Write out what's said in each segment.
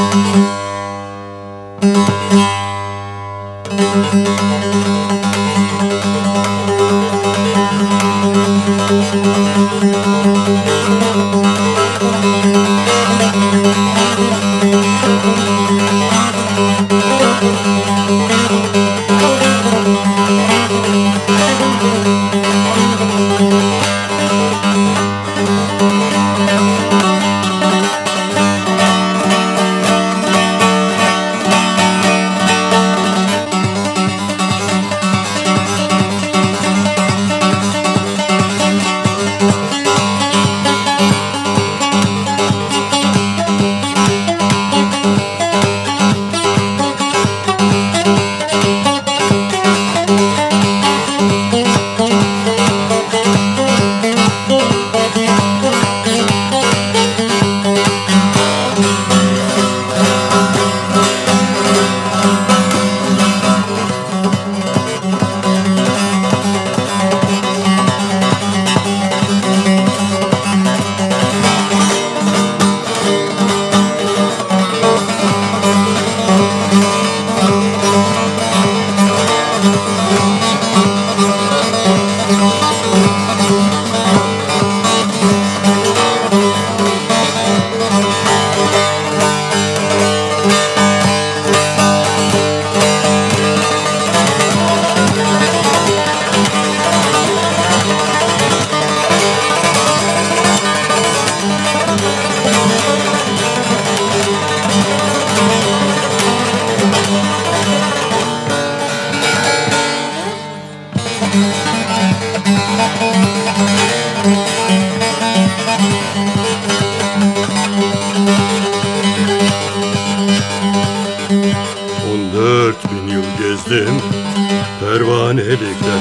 Pervanelikte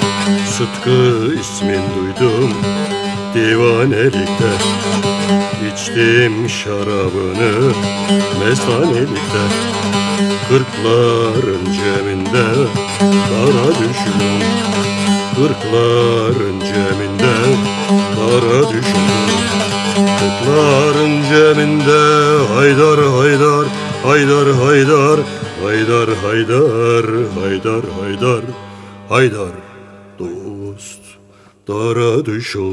Sıtkı ismin duydum divanelikte. İçtim şarabını mestanelikte. Kırkların ceminde kara düşüm. Kırkların ceminde kara düşüm. Kırkların ceminde haydar haydar haydar haydar haydar haydar haydar haydar haydar dost dara düşüm.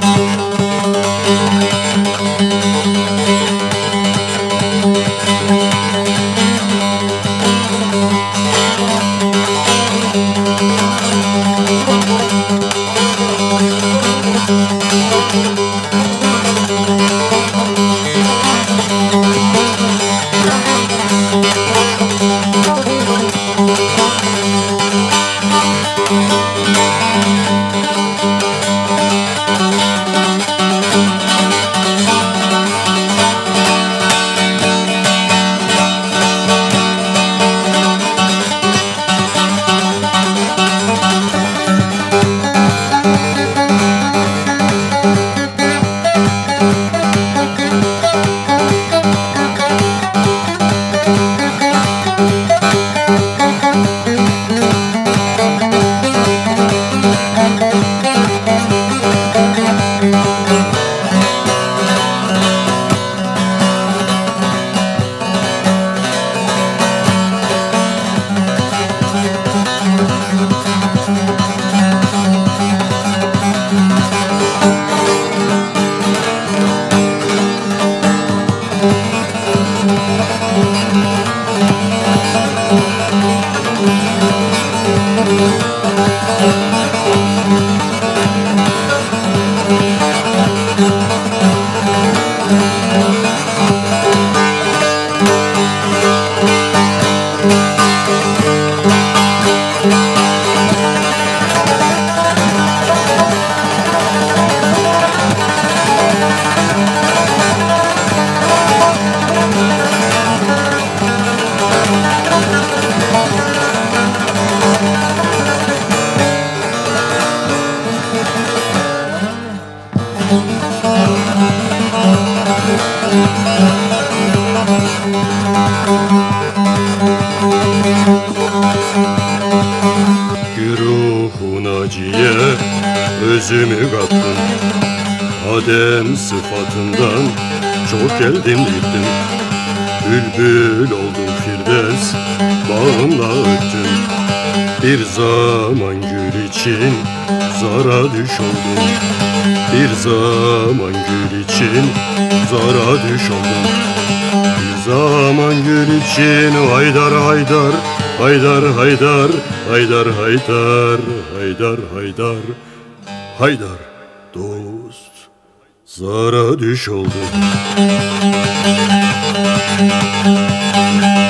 Özümü kattım Adem sıfatından çok geldim gittim. bülbül oldum Firdevs, bağımla öttüm. Bir zaman gül için zara düş oldum. Bir zaman gül için zara düş oldum. Bir zaman gül için haydar haydar, haydar haydar, haydar haydar, haydar haydar, haydar dost, zara düş oldum.